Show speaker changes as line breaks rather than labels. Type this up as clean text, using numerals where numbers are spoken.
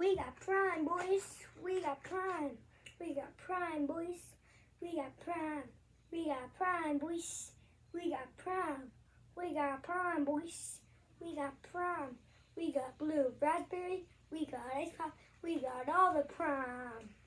We got prime, boys. We got prime. We got prime, boys. We got prime. We got prime, boys. We got prime. We got prime, boys. We got prime. We got blue raspberry. We got ice pop. We got all the prime.